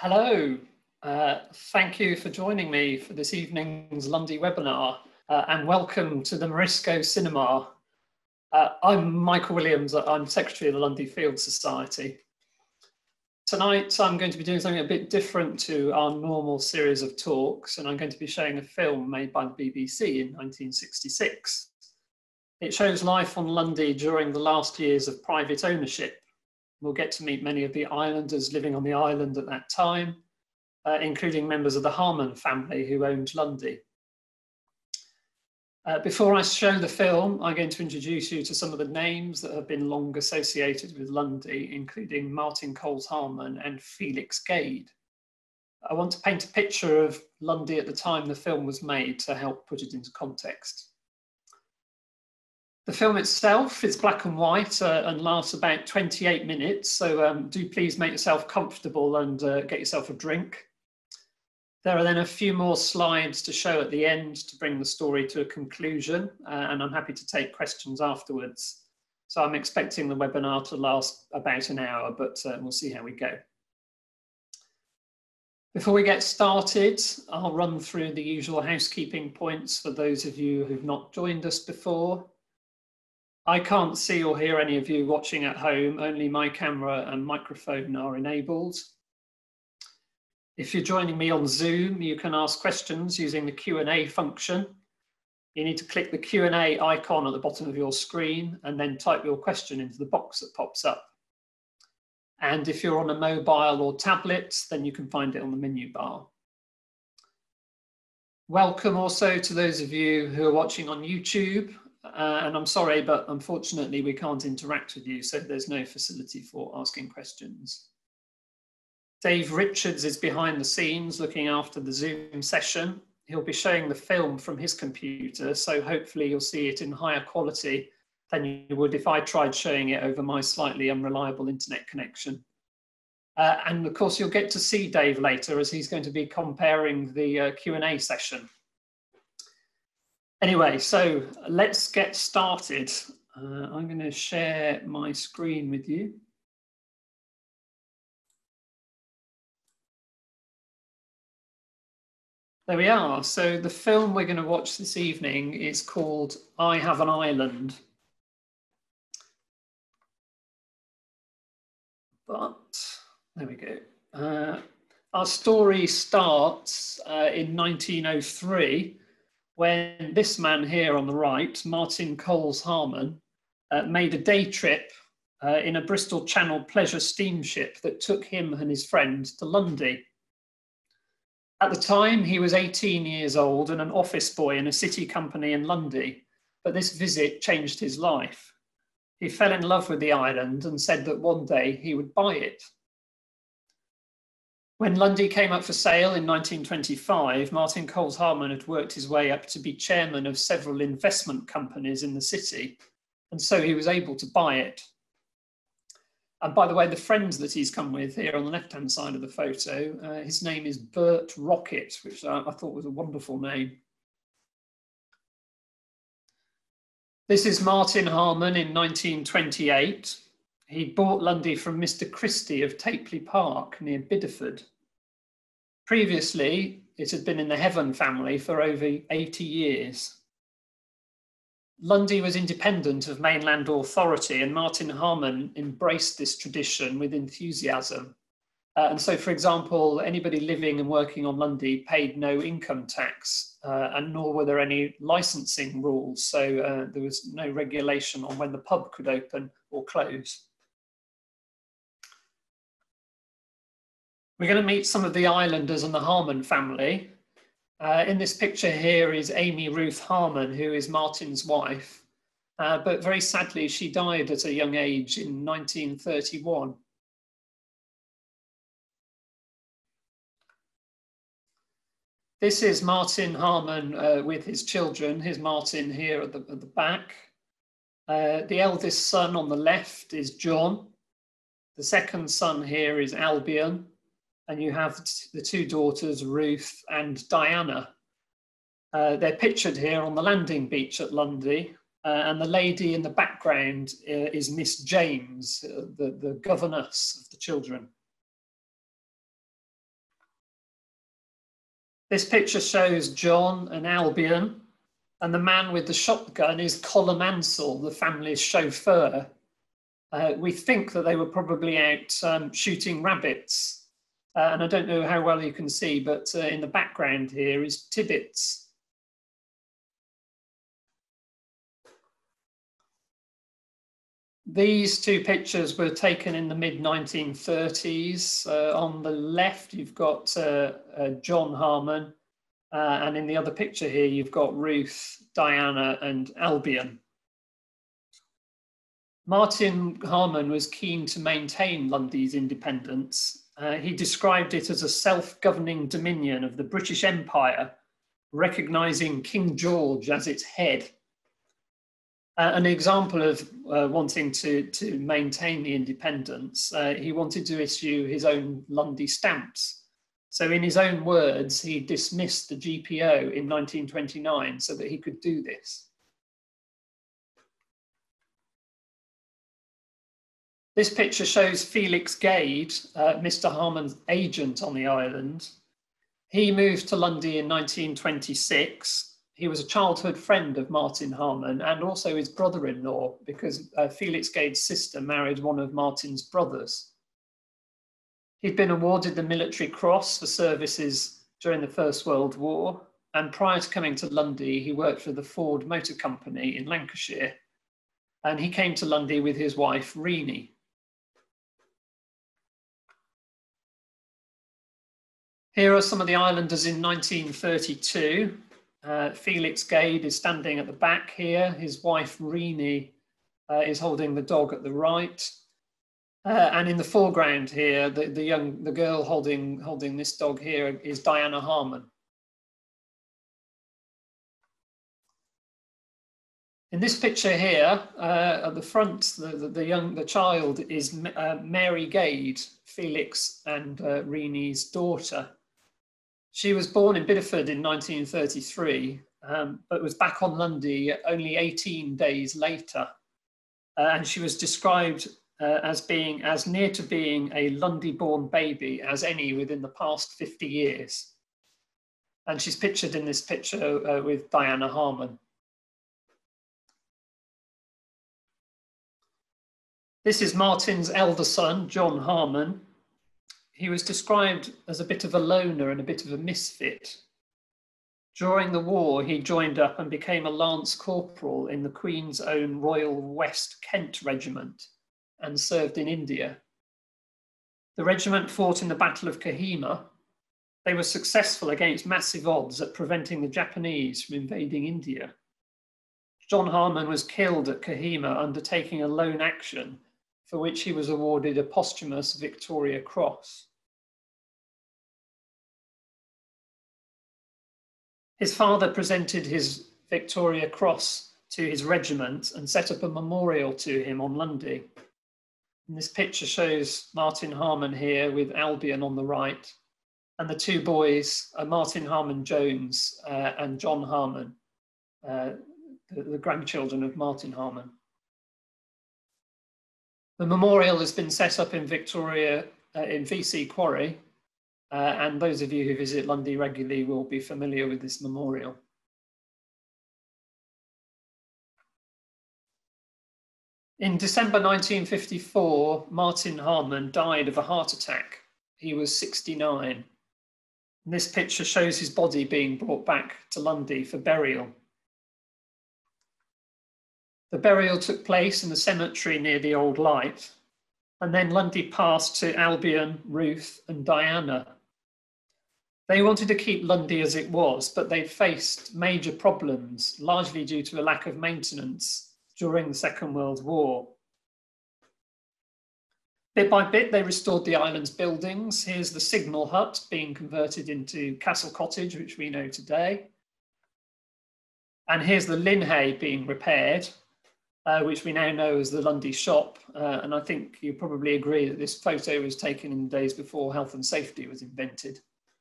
Hello, thank you for joining me for this evening's Lundy webinar and welcome to the Marisco Cinema. I'm Michael Williams, I'm Secretary of the Lundy Field Society. Tonight I'm going to be doing something a bit different to our normal series of talks, and I'm going to be showing a film made by the BBC in 1966. It shows life on Lundy during the last years of private ownership. We'll get to meet many of the islanders living on the island at that time, including members of the Harman family who owned Lundy. Before I show the film, I'm going to introduce you to some of the names that have been long associated with Lundy, including Martin Coles Harman and Felix Gade. I want to paint a picture of Lundy at the time the film was made to help put it into context. The film itself is black and white and lasts about 28 minutes, so do please make yourself comfortable and get yourself a drink. There are then a few more slides to show at the end to bring the story to a conclusion, and I'm happy to take questions afterwards. So I'm expecting the webinar to last about an hour, but we'll see how we go. Before we get started, I'll run through the usual housekeeping points for those of you who've not joined us before. I can't see or hear any of you watching at home, only my camera and microphone are enabled. If you're joining me on Zoom, you can ask questions using the Q&A function. You need to click the Q&A icon at the bottom of your screen and then type your question into the box that pops up. And if you're on a mobile or tablet, then you can find it on the menu bar. Welcome also to those of you who are watching on YouTube. And I'm sorry, but unfortunately we can't interact with you, so there's no facility for asking questions. Dave Richards is behind the scenes looking after the Zoom session. He'll be showing the film from his computer, so hopefully you'll see it in higher quality than you would if I tried showing it over my slightly unreliable internet connection. And of course you'll get to see Dave later as he's going to be comparing the Q&A session. Anyway, so let's get started. I'm going to share my screen with you. There we are. So the film we're going to watch this evening is called I Have an Island. But there we go. Our story starts in 1903. When this man here on the right, Martin Coles Harman, made a day trip in a Bristol Channel pleasure steamship that took him and his friend to Lundy. At the time, he was 18 years old and an office boy in a city company in Lundy, but this visit changed his life. He fell in love with the island and said that one day he would buy it. When Lundy came up for sale in 1925, Martin Coles Harman had worked his way up to be chairman of several investment companies in the city, and so he was able to buy it. And by the way, the friend that he's come with here on the left-hand side of the photo, his name is Bert Rocket, which I thought was a wonderful name. This is Martin Harman in 1928. He bought Lundy from Mr. Christie of Tapley Park near Bideford. Previously, it had been in the Heaven family for over 80 years. Lundy was independent of mainland authority, and Martin Harman embraced this tradition with enthusiasm. And so, for example, anybody living and working on Lundy paid no income tax, and nor were there any licensing rules. So there was no regulation on when the pub could open or close. We're going to meet some of the islanders and the Harman family. In this picture here is Amy Ruth Harman, who is Martin's wife. But very sadly, she died at a young age in 1931. This is Martin Harman with his children. Here's Martin here at the back. The eldest son on the left is John. The second son here is Albion. And you have the two daughters, Ruth and Diana. They're pictured here on the landing beach at Lundy. And the lady in the background is Miss James, the governess of the children. This picture shows John and Albion, and the man with the shotgun is Colm Ansell, the family's chauffeur. We think that they were probably out shooting rabbits. And I don't know how well you can see, but in the background here is Tibbets. These two pictures were taken in the mid-1930s. On the left, you've got John Harman, and in the other picture here, you've got Ruth, Diana, and Albion. Martin Harman was keen to maintain Lundy's independence. He described it as a self-governing dominion of the British Empire, recognising King George as its head. An example of wanting to maintain the independence, he wanted to issue his own Lundy stamps. So in his own words, he dismissed the GPO in 1929 so that he could do this. This picture shows Felix Gade, Mr. Harman's agent on the island. He moved to Lundy in 1926. He was a childhood friend of Martin Harman and also his brother-in-law, because Felix Gade's sister married one of Martin's brothers. He'd been awarded the Military Cross for services during the First World War, and prior to coming to Lundy, he worked for the Ford Motor Company in Lancashire, and he came to Lundy with his wife, Renee. Here are some of the islanders in 1932. Felix Gade is standing at the back here. His wife, Renee, is holding the dog at the right. And in the foreground here, the girl holding this dog here is Diana Harman. In this picture here, at the front, the child is Mary Gade, Felix and Renee's daughter. She was born in Bideford in 1933, but was back on Lundy only 18 days later. And she was described as being as near to being a Lundy-born baby as any within the past 50 years. And she's pictured in this picture with Diana Harman. This is Martin's elder son, John Harman. He was described as a bit of a loner and a bit of a misfit. During the war, he joined up and became a lance corporal in the Queen's own Royal West Kent Regiment and served in India. The regiment fought in the Battle of Kohima. They were successful against massive odds at preventing the Japanese from invading India. John Harman was killed at Kohima undertaking a lone action, for which he was awarded a posthumous Victoria Cross. His father presented his Victoria Cross to his regiment and set up a memorial to him on Lundy. And this picture shows Martin Harman here with Albion on the right, and the two boys are Martin Harman Jones and John Harman, the grandchildren of Martin Harman. The memorial has been set up in Victoria, in VC Quarry, and those of you who visit Lundy regularly will be familiar with this memorial. In December 1954, Martin Harman died of a heart attack. He was 69. And this picture shows his body being brought back to Lundy for burial. The burial took place in the cemetery near the Old Light, and then Lundy passed to Albion, Ruth, and Diana. They wanted to keep Lundy as it was, but they'd faced major problems, largely due to a lack of maintenance during the Second World War. Bit by bit, they restored the island's buildings. Here's the signal hut being converted into Castle Cottage, which we know today. And here's the linhay being repaired, which we now know as the Lundy Shop. And I think you probably agree that this photo was taken in the days before health and safety was invented.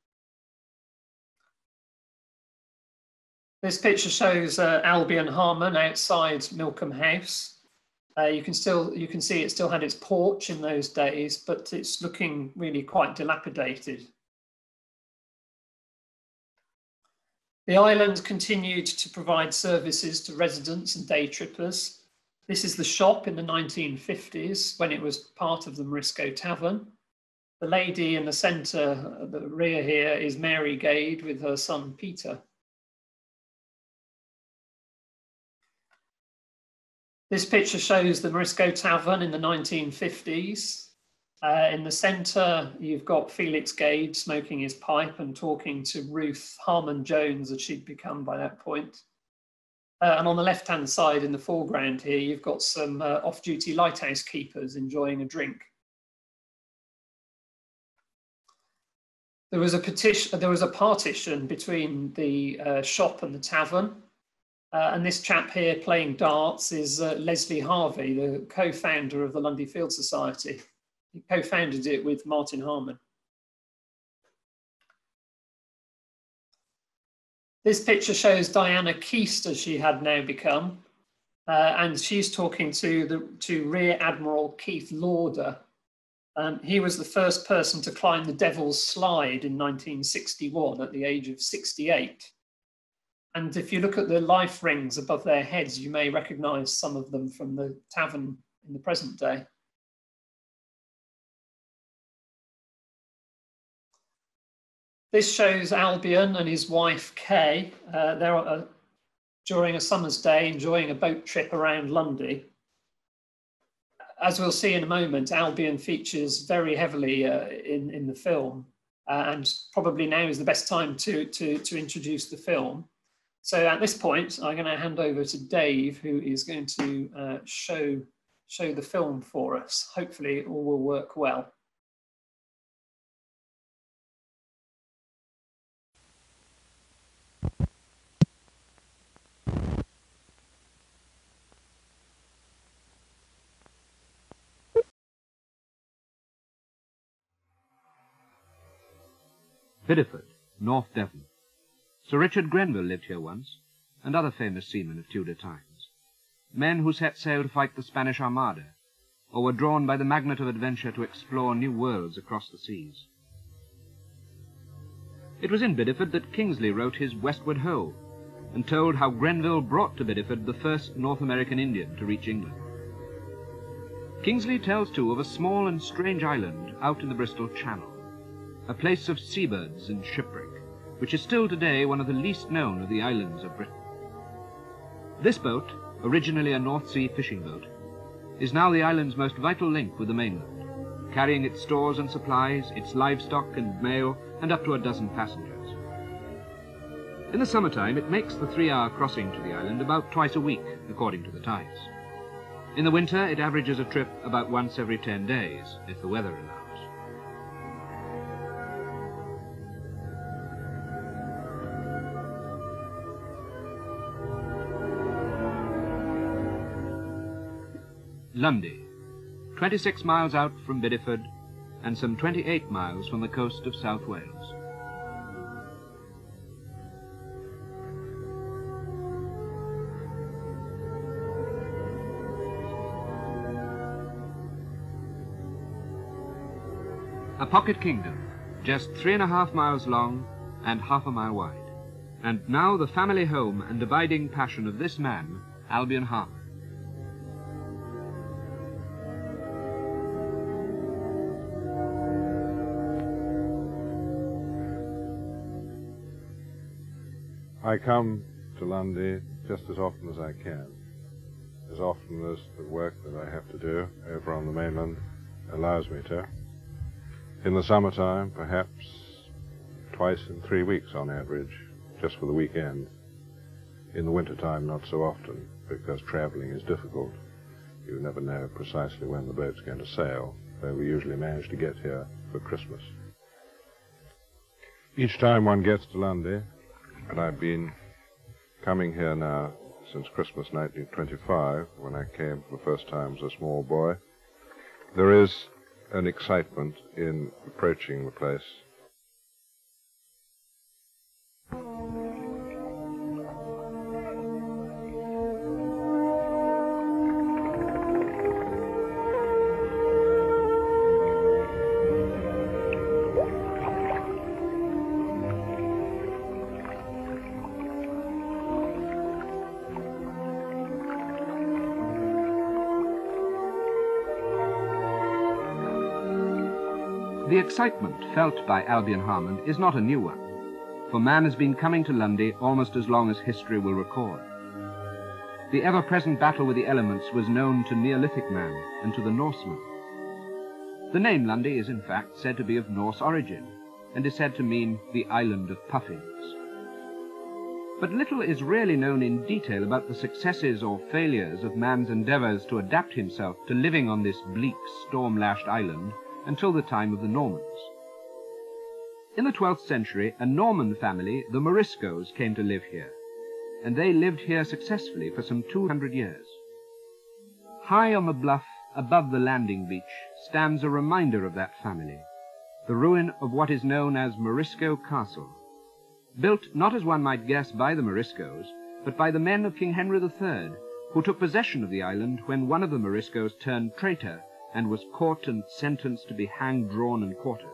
This picture shows Albion Harman outside Milcombe House. You can see it still had its porch in those days, but it's looking really quite dilapidated. The island continued to provide services to residents and day trippers. This is the shop in the 1950s when it was part of the Marisco Tavern. The lady in the centre, at the rear here, is Mary Gade with her son Peter. This picture shows the Marisco Tavern in the 1950s. In the centre, you've got Felix Gade smoking his pipe and talking to Ruth Harman Jones, as she'd become by that point. And on the left-hand side in the foreground here, you've got some off-duty lighthouse keepers enjoying a drink. There was a partition between the shop and the tavern. And this chap here playing darts is Leslie Harvey, the co-founder of the Lundy Field Society. He co-founded it with Martin Harman. This picture shows Diana Keast as she had now become. And she's talking to Rear Admiral Keith Lauder. He was the first person to climb the Devil's Slide in 1961 at the age of 68. And if you look at the life rings above their heads, you may recognize some of them from the tavern in the present day. This shows Albion and his wife Kay. They're during a summer's day enjoying a boat trip around Lundy. As we'll see in a moment, Albion features very heavily in the film, and probably now is the best time to introduce the film. So at this point, I'm going to hand over to Dave, who is going to show the film for us. Hopefully it all will work well. Bideford, North Devon. Sir Richard Grenville lived here once, and other famous seamen of Tudor times. Men who set sail to fight the Spanish Armada, or were drawn by the magnet of adventure to explore new worlds across the seas. It was in Bideford that Kingsley wrote his Westward Ho, and told how Grenville brought to Bideford the first North American Indian to reach England. Kingsley tells, too, of a small and strange island out in the Bristol Channel, a place of seabirds and shipwreck, which is still today one of the least known of the islands of Britain. This boat, originally a North Sea fishing boat, is now the island's most vital link with the mainland, carrying its stores and supplies, its livestock and mail, and up to a dozen passengers. In the summertime, it makes the 3-hour crossing to the island about twice a week, according to the tides. In the winter, it averages a trip about once every 10 days, if the weather allows. Lundy, 26 miles out from Bideford and some 28 miles from the coast of South Wales. A pocket kingdom, just 3.5 miles long and half a mile wide, and now the family home and abiding passion of this man, Albion Harman. I come to Lundy just as often as I can, as often as the work that I have to do over on the mainland allows me to. In the summertime, perhaps twice in 3 weeks on average, just for the weekend. In the wintertime, not so often, because traveling is difficult. You never know precisely when the boat's going to sail, though we usually manage to get here for Christmas. Each time one gets to Lundy, and I've been coming here now since Christmas 1925, when I came for the first time as a small boy, there is an excitement in approaching the place. The excitement felt by Albion Harman is not a new one, for man has been coming to Lundy almost as long as history will record. The ever-present battle with the elements was known to Neolithic man and to the Norsemen. The name Lundy is in fact said to be of Norse origin, and is said to mean the island of puffins. But little is really known in detail about the successes or failures of man's endeavours to adapt himself to living on this bleak, storm-lashed island until the time of the Normans. In the 12th century, a Norman family, the Mariscos, came to live here, and they lived here successfully for some 200 years. High on the bluff above the landing beach stands a reminder of that family, the ruin of what is known as Marisco Castle, built not as one might guess by the Mariscos, but by the men of King Henry III, who took possession of the island when one of the Mariscos turned traitor and was caught and sentenced to be hanged, drawn, and quartered.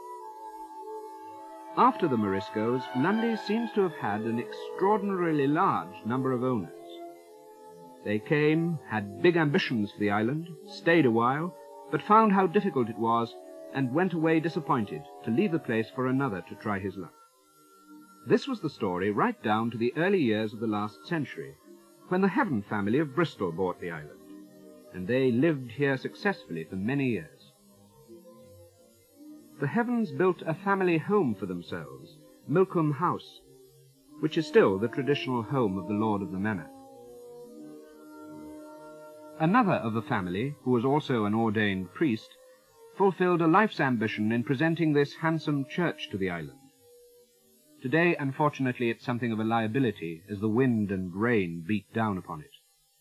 After the Mariscos, Lundy seems to have had an extraordinarily large number of owners. They came, had big ambitions for the island, stayed a while, but found how difficult it was, and went away disappointed to leave the place for another to try his luck. This was the story right down to the early years of the last century, when the Heaven family of Bristol bought the island, and they lived here successfully for many years. The Heavens built a family home for themselves, Milcombe House, which is still the traditional home of the lord of the manor. Another of the family, who was also an ordained priest, fulfilled a life's ambition in presenting this handsome church to the island. Today, unfortunately, it's something of a liability as the wind and rain beat down upon it.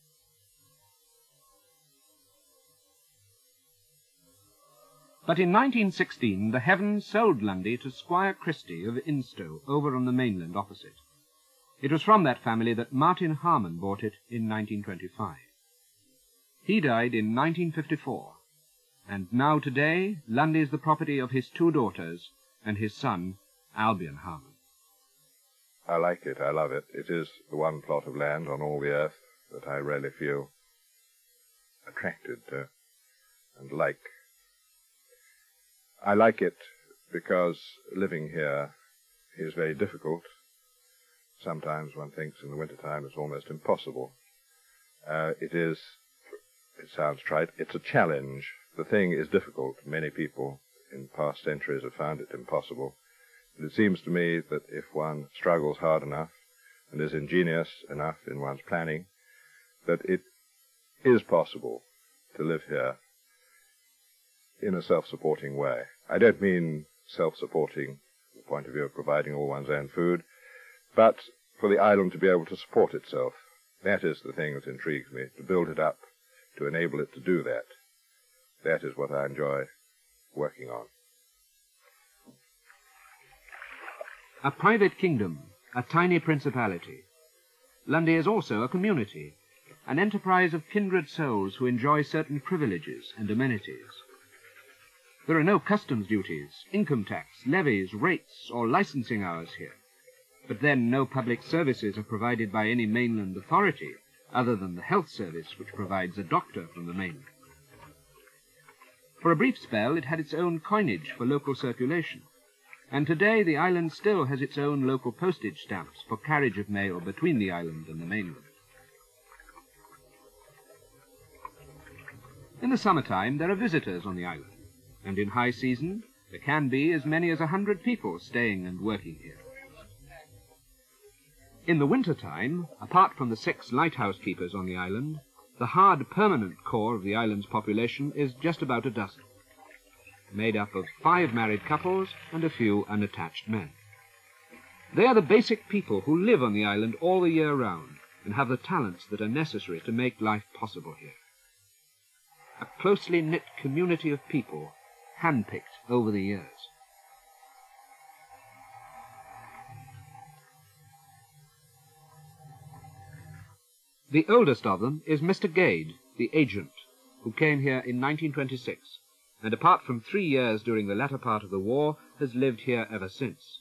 But in 1916, the Heavens sold Lundy to Squire Christie of Instow, over on the mainland opposite. It was from that family that Martin Harman bought it in 1925. He died in 1954, and now today, Lundy is the property of his two daughters and his son, Albion Harman. I like it, I love it. It is the one plot of land on all the earth that I really feel attracted to and like. I like it because living here is very difficult. Sometimes one thinks in the wintertime it's almost impossible. It sounds trite, it's a challenge. The thing is difficult. Many people in past centuries have found it impossible. But it seems to me that if one struggles hard enough and is ingenious enough in one's planning, that it is possible to live here in a self-supporting way. I don't mean self-supporting from the point of view of providing all one's own food, but for the island to be able to support itself. That is the thing that intrigues me, to build it up, to enable it to do that. That is what I enjoy working on. A private kingdom, a tiny principality. Lundy is also a community, an enterprise of kindred souls who enjoy certain privileges and amenities. There are no customs duties, income tax, levies, rates, or licensing hours here. But then no public services are provided by any mainland authority, other than the health service, which provides a doctor from the mainland. For a brief spell, it had its own coinage for local circulation, and today the island still has its own local postage stamps for carriage of mail between the island and the mainland. In the summertime, there are visitors on the island, and in high season, there can be as many as 100 people staying and working here. In the winter-time, apart from the 6 lighthouse keepers on the island, the hard permanent core of the island's population is just about a dozen, made up of 5 married couples and a few unattached men. They are the basic people who live on the island all the year round and have the talents that are necessary to make life possible here. A closely knit community of people, hand-picked over the years. The oldest of them is Mr. Gade, the agent, who came here in 1926, and apart from 3 years during the latter part of the war, has lived here ever since.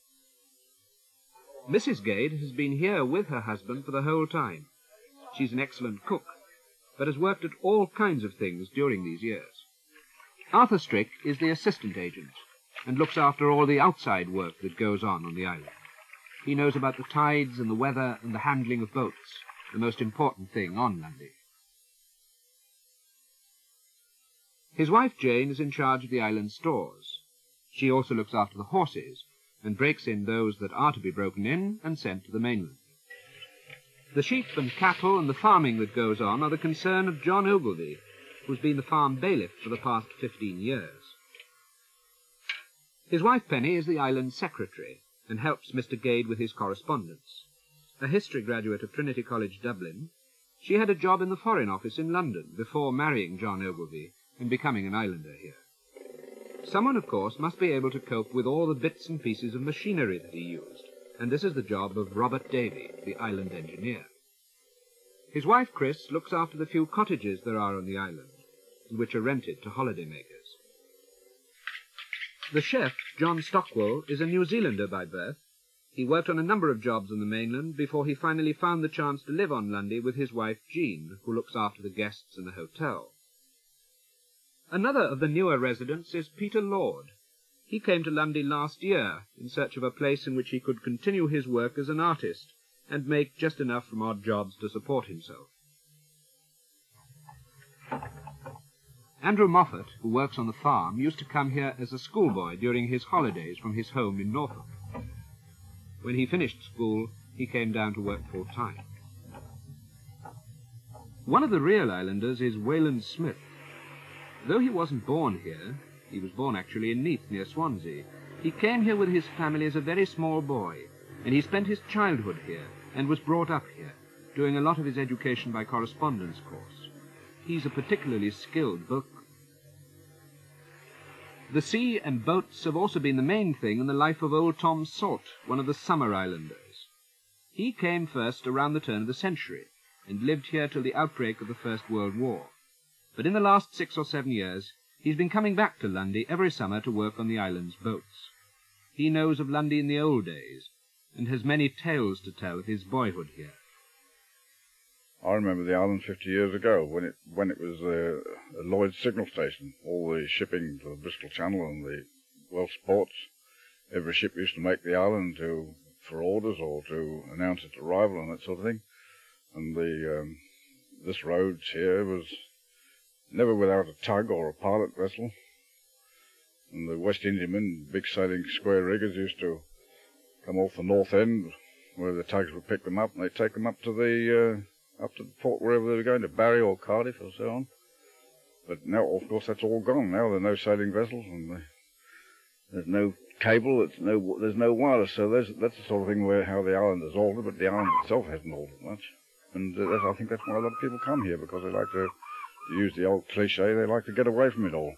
Mrs. Gade has been here with her husband for the whole time. She's an excellent cook, but has worked at all kinds of things during these years. Arthur Strick is the assistant agent and looks after all the outside work that goes on the island. He knows about the tides and the weather and the handling of boats, the most important thing on Lundy. His wife Jane is in charge of the island stores. She also looks after the horses and breaks in those that are to be broken in and sent to the mainland. The sheep and cattle and the farming that goes on are the concern of John Ogilvy, who's been the farm bailiff for the past 15 years. His wife Penny is the island secretary and helps Mr. Gade with his correspondence. A history graduate of Trinity College, Dublin, she had a job in the Foreign Office in London before marrying John Ogilvy and becoming an islander here. Someone, of course, must be able to cope with all the bits and pieces of machinery that he used, and this is the job of Robert Davy, the island engineer. His wife, Chris, looks after the few cottages there are on the island, which are rented to holidaymakers. The chef, John Stockwell, is a New Zealander by birth. He worked on a number of jobs on the mainland before he finally found the chance to live on Lundy with his wife, Jean, who looks after the guests in the hotel. Another of the newer residents is Peter Lord. He came to Lundy last year in search of a place in which he could continue his work as an artist and make just enough from odd jobs to support himself. Andrew Moffat, who works on the farm, used to come here as a schoolboy during his holidays from his home in Norfolk. When he finished school, he came down to work full-time. One of the real islanders is Wayland Smith. Though he wasn't born here, he was born actually in Neath, near Swansea, he came here with his family as a very small boy, and he spent his childhood here and was brought up here, doing a lot of his education by correspondence course. He's a particularly skilled boatman. The sea and boats have also been the main thing in the life of old Tom Salt, one of the summer islanders. He came first around the turn of the century and lived here till the outbreak of the First World War. But in the last 6 or 7 years, he's been coming back to Lundy every summer to work on the island's boats. He knows of Lundy in the old days and has many tales to tell of his boyhood here. I remember the island 50 years ago when it was a Lloyd's signal station. All the shipping to the Bristol Channel and the Welsh ports, every ship used to make the island for orders or to announce its arrival and that sort of thing. And this road here was never without a tug or a pilot vessel. And the West Indiamen, big sailing square riggers, used to come off the north end where the tugs would pick them up, and they'd take them up to the port wherever they were going, to Barry or Cardiff or so on. But now, of course, that's all gone. Now there are no sailing vessels, and there's no cable, there's no wireless. So that's the sort of thing how the island has altered, but the island itself hasn't altered much. And I think that's why a lot of people come here, because they like to use the old cliche, they like to get away from it all.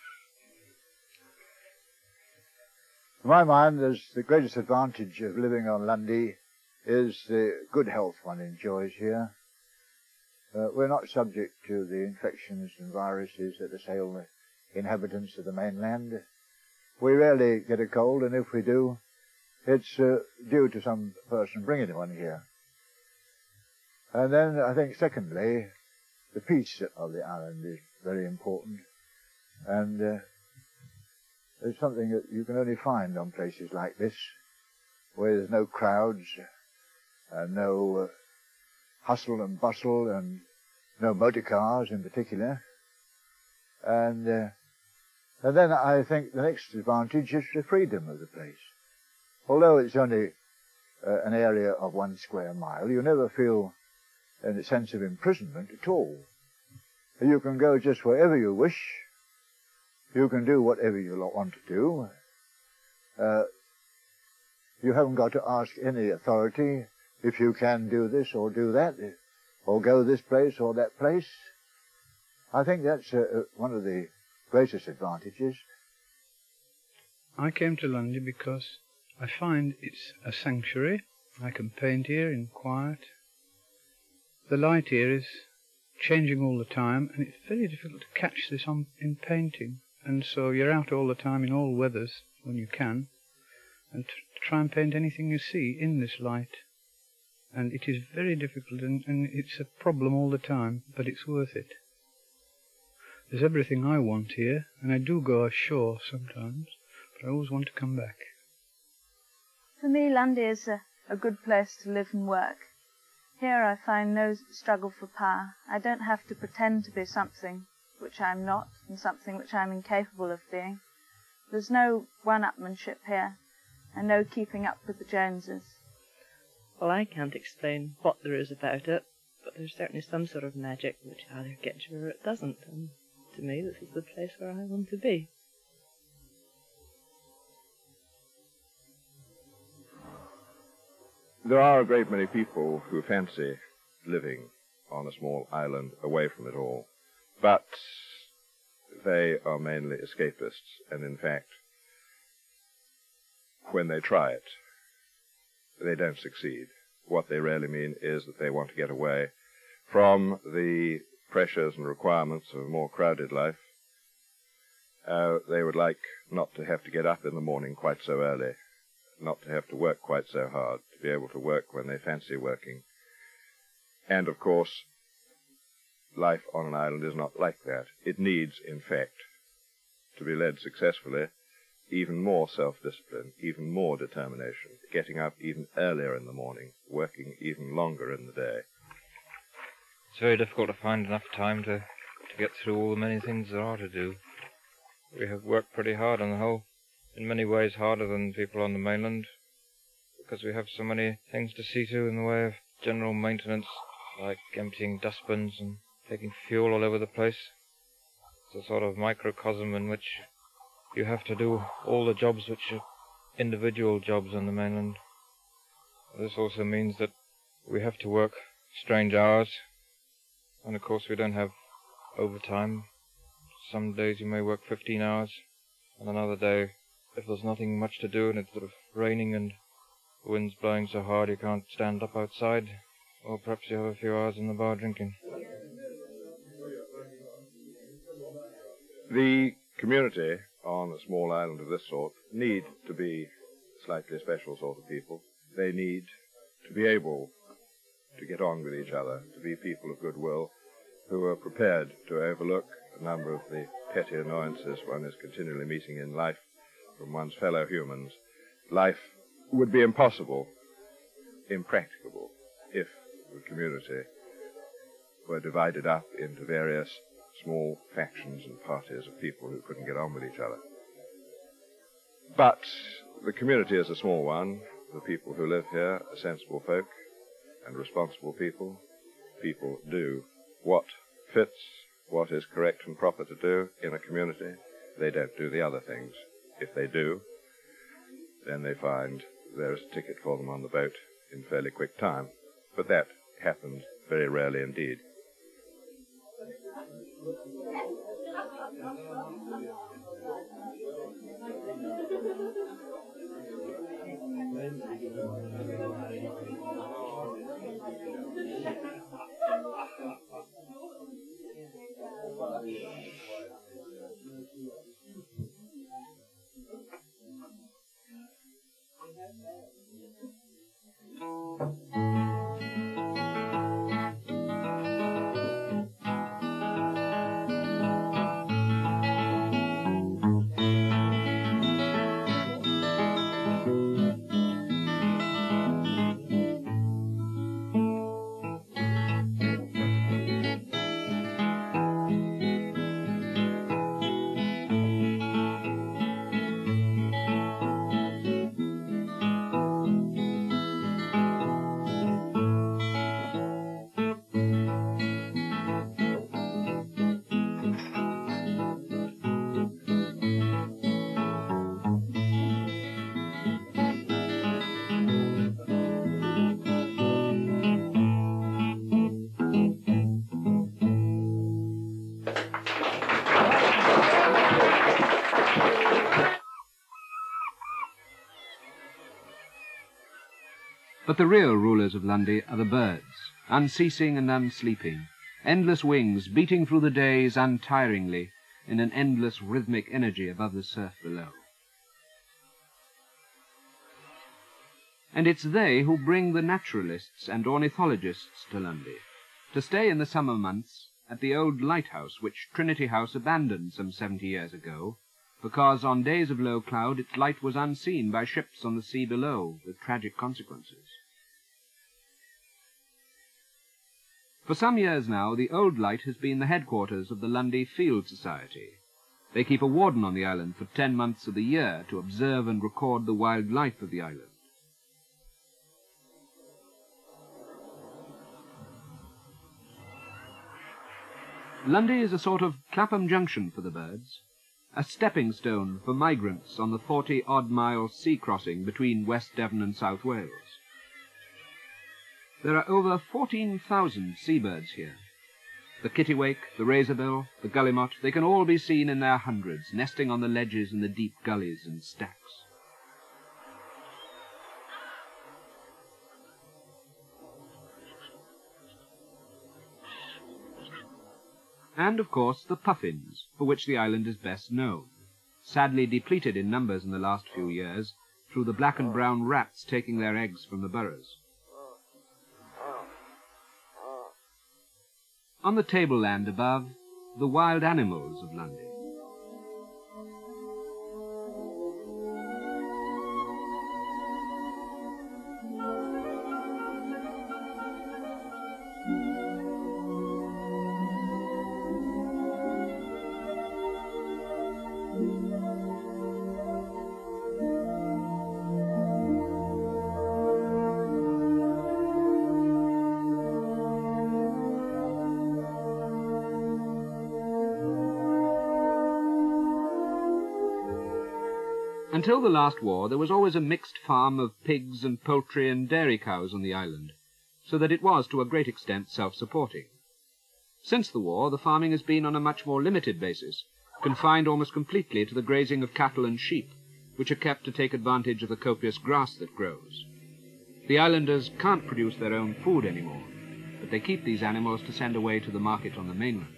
To my mind, the greatest advantage of living on Lundy is the good health one enjoys here. We're not subject to the infections and viruses that assail the inhabitants of the mainland. We rarely get a cold, and if we do, it's due to some person bringing one here. And then I think, secondly, the peace of the island is very important, and it's something that you can only find on places like this, where there's no crowds, and no hustle and bustle, and no motor cars in particular. And then I think the next advantage is the freedom of the place. Although it's only an area of 1 square mile, you never feel a sense of imprisonment at all. You can go just wherever you wish. You can do whatever you want to do. You haven't got to ask any authority if you can do this or do that, or go this place or that place. I think that's one of the greatest advantages. I came to Lundy because I find it's a sanctuary. I can paint here in quiet. The light here is changing all the time, and it's very difficult to catch this in painting. And so you're out all the time in all weathers when you can, and try and paint anything you see in this light. And it is very difficult, and it's a problem all the time, but it's worth it. There's everything I want here, and I do go ashore sometimes, but I always want to come back. For me, Lundy is a good place to live and work. Here I find no struggle for power. I don't have to pretend to be something which I'm not and something which I'm incapable of being. There's no one-upmanship here and no keeping up with the Joneses. Well, I can't explain what there is about it, but there's certainly some sort of magic which either gets you or it doesn't, and to me this is the place where I want to be. There are a great many people who fancy living on a small island away from it all, but they are mainly escapists, and in fact, when they try it, they don't succeed. What they really mean is that they want to get away from the pressures and requirements of a more crowded life. They would like not to have to get up in the morning quite so early, not to have to work quite so hard, to be able to work when they fancy working. And, of course, life on an island is not like that. It needs, in fact, to be led successfully, even more self-discipline, even more determination, getting up even earlier in the morning, working even longer in the day. It's very difficult to find enough time to get through all the many things there are to do. We have worked pretty hard on the whole, in many ways harder than people on the mainland, because we have so many things to see to in the way of general maintenance, like emptying dustbins and taking fuel all over the place. It's a sort of microcosm in which you have to do all the jobs which are individual jobs on the mainland. This also means that we have to work strange hours, and of course we don't have overtime. Some days you may work 15 hours, and another day, if there's nothing much to do and it's sort of raining and the wind's blowing so hard you can't stand up outside, or perhaps you have a few hours in the bar drinking. The community on a small island of this sort need to be slightly special sort of people. They need to be able to get on with each other, to be people of goodwill, who are prepared to overlook a number of the petty annoyances one is continually meeting in life from one's fellow humans. Life would be impossible, impracticable, if the community were divided up into various small factions and parties of people who couldn't get on with each other. But the community is a small one. The people who live here are sensible folk and responsible people. People do what fits, what is correct and proper to do in a community. They don't do the other things. If they do, then they find there's a ticket for them on the boat in fairly quick time. But that happens very rarely indeed. But the real rulers of Lundy are the birds, unceasing and unsleeping, endless wings beating through the days untiringly in an endless rhythmic energy above the surf below. And it's they who bring the naturalists and ornithologists to Lundy, to stay in the summer months at the old lighthouse which Trinity House abandoned some 70 years ago, because on days of low cloud its light was unseen by ships on the sea below, with tragic consequences. For some years now, the old light has been the headquarters of the Lundy Field Society. They keep a warden on the island for 10 months of the year to observe and record the wild life of the island. Lundy is a sort of Clapham Junction for the birds, a stepping stone for migrants on the 40-odd-mile sea crossing between West Devon and South Wales. There are over 14,000 seabirds here. The kittiwake, the razorbill, the guillemot, they can all be seen in their hundreds, nesting on the ledges in the deep gullies and stacks. And, of course, the puffins, for which the island is best known, sadly depleted in numbers in the last few years through the black and brown rats taking their eggs from the burrows. On the tableland above, the wild animals of Lundy. Until the last war, there was always a mixed farm of pigs and poultry and dairy cows on the island, so that it was to a great extent self-supporting. Since the war, the farming has been on a much more limited basis, confined almost completely to the grazing of cattle and sheep, which are kept to take advantage of the copious grass that grows. The islanders can't produce their own food anymore, but they keep these animals to send away to the market on the mainland.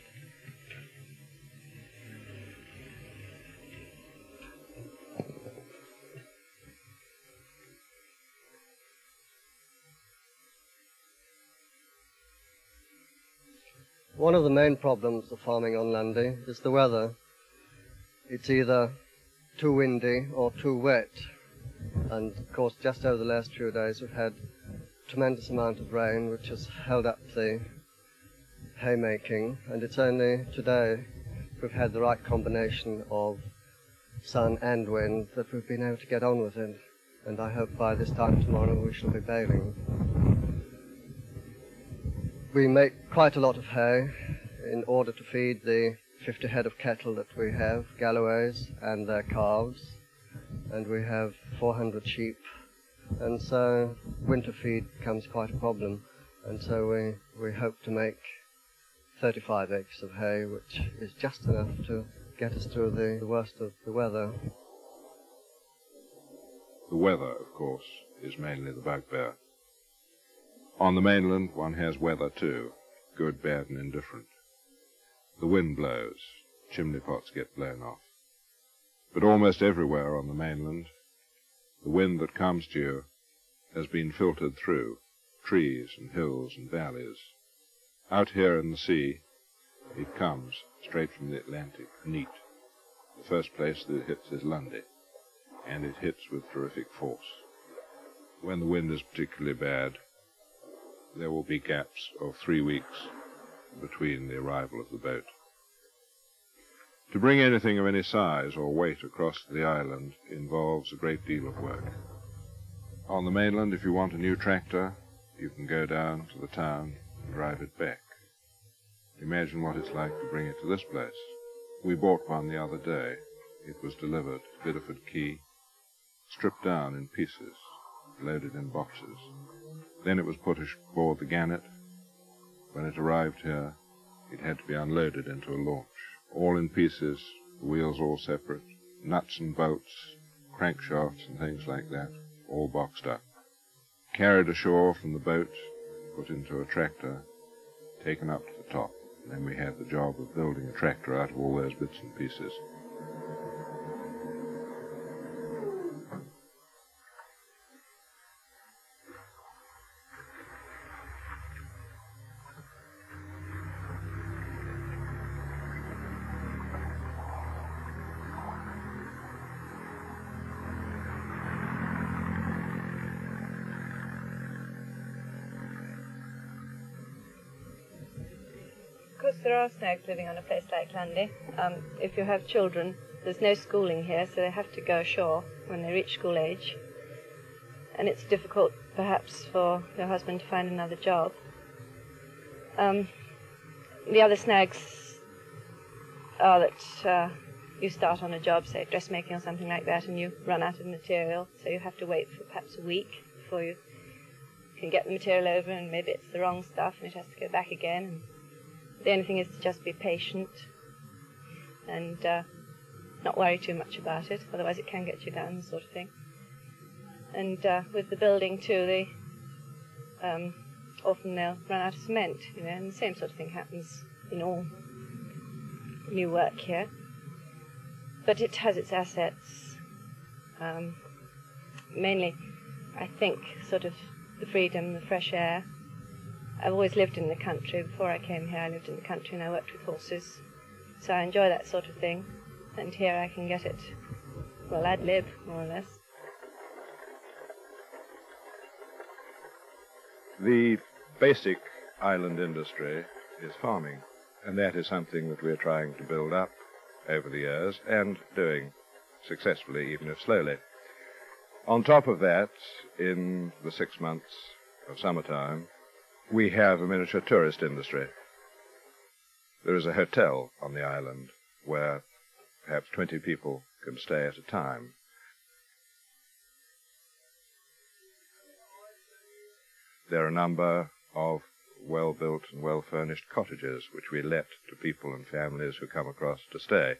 One of the main problems of farming on Lundy is the weather. It's either too windy or too wet. And, of course, just over the last few days we've had a tremendous amount of rain, which has held up the haymaking. And it's only today we've had the right combination of sun and wind that we've been able to get on with it. And I hope by this time tomorrow we shall be baling. We make quite a lot of hay in order to feed the 50 head of cattle that we have, Galloways and their calves, and we have 400 sheep, and so winter feed becomes quite a problem, and so we hope to make 35 acres of hay, which is just enough to get us through the worst of the weather. The weather, of course, is mainly the bugbear. On the mainland, one has weather too, good, bad, and indifferent. The wind blows, chimney pots get blown off. But almost everywhere on the mainland, the wind that comes to you has been filtered through trees and hills and valleys. Out here in the sea, it comes straight from the Atlantic, neat. The first place that it hits is Lundy, and it hits with terrific force. When the wind is particularly bad, there will be gaps of 3 weeks between the arrival of the boat. To bring anything of any size or weight across the island involves a great deal of work. On the mainland, if you want a new tractor, you can go down to the town and drive it back. Imagine what it's like to bring it to this place. We bought one the other day. It was delivered to Bideford Quay, stripped down in pieces, loaded in boxes. Then it was put aboard the gannet. When it arrived here, it had to be unloaded into a launch, all in pieces, the wheels all separate, nuts and bolts, crankshafts and things like that, all boxed up. Carried ashore from the boat, put into a tractor, taken up to the top. And then we had the job of building a tractor out of all those bits and pieces. course, there are snags living on a place like Lundy. If you have children, there's no schooling here, so they have to go ashore when they reach school age. And it's difficult, perhaps, for your husband to find another job. The other snags are that you start on a job, say dressmaking or something like that, and you run out of material, so you have to wait for perhaps a week before you can get the material over, and maybe it's the wrong stuff and it has to go back again. And the only thing is to just be patient and not worry too much about it, otherwise it can get you down, sort of thing. And with the building too, often they'll run out of cement, you know, and the same sort of thing happens in all new work here. But it has its assets. Mainly, I think, sort of the freedom, the fresh air. I've always lived in the country. Before I came here, I lived in the country and I worked with horses. So I enjoy that sort of thing. And here I can get it, well, ad lib, more or less. The basic island industry is farming, and that is something that we're trying to build up over the years and doing successfully, even if slowly. On top of that, in the 6 months of summertime, we have a miniature tourist industry. There is a hotel on the island where perhaps 20 people can stay at a time. There are a number of well-built and well-furnished cottages which we let to people and families who come across to stay.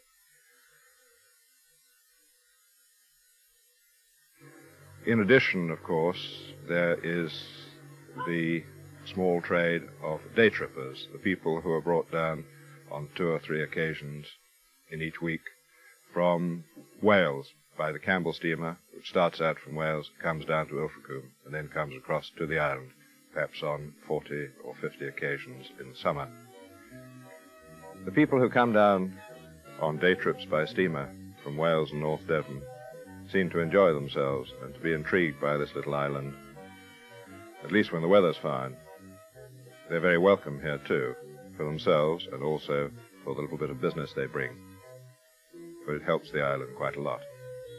In addition, of course, there is the small trade of day trippers, the people who are brought down on 2 or 3 occasions in each week from Wales by the Campbell steamer, which starts out from Wales, comes down to Ilfracombe, and then comes across to the island, perhaps on 40 or 50 occasions in the summer. The people who come down on day trips by steamer from Wales and North Devon seem to enjoy themselves and to be intrigued by this little island, at least when the weather's fine. They're very welcome here too, for themselves and also for the little bit of business they bring, for it helps the island quite a lot.